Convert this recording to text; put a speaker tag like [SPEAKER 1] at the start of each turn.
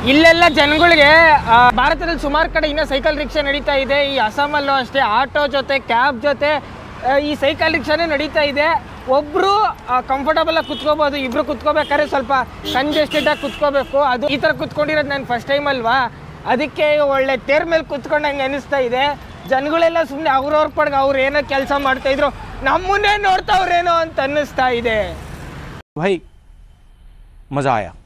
[SPEAKER 1] ಇಲ್ಲೆಲ್ಲ ಜನಗಳಿಗೆ ಭಾರತದಲ್ಲಿ ಸುಮಾರು ಕಡೆ ಇನ್ನೂ ಸೈಕಲ್ ರಿಕ್ಷಾ ನಡೀತಾ ಇದೆ. ಈ ಅಸ್ಸಾಮಲ್ಲೂ ಅಷ್ಟೇ ಆಟೋ ಜೊತೆ ಕ್ಯಾಬ್ ಜೊತೆ ಈ ಸೈಕಲ್ ರಿಕ್ಷಾನೇ ನಡೀತಾ ಇದೆ. ಒಬ್ಬರು ಕಂಫರ್ಟಬಲಾಗಿ ಕುತ್ಕೋಬೋದು, ಇಬ್ಬರು ಕುತ್ಕೋಬೇಕಾದ್ರೆ ಸ್ವಲ್ಪ ಕಂಜೆಸ್ಟೆಡಾಗಿ ಕುತ್ಕೋಬೇಕು. ಅದು ಈ ಥರ ಕುತ್ಕೊಂಡಿರೋದು ನಾನು ಫಸ್ಟ್ ಟೈಮ್ ಅಲ್ವಾ, ಅದಕ್ಕೆ ಒಳ್ಳೆ ತೇರ್ ಮೇಲೆ ಕುತ್ಕೊಂಡಂಗೆ ಅನಿಸ್ತಾ ಇದೆ. ಜನಗಳೆಲ್ಲ ಸುಮ್ಮನೆ ಅವ್ರವ್ರ ಪಡ್ಗೆ ಅವ್ರು ಏನೋ ಕೆಲಸ ಮಾಡ್ತಾಯಿದ್ರು, ನಮ್ಮನ್ನೇ ನೋಡ್ತಾವ್ರೇನೋ ಅಂತ ಅನ್ನಿಸ್ತಾ ಇದೆ.
[SPEAKER 2] भाई मज़ा आया।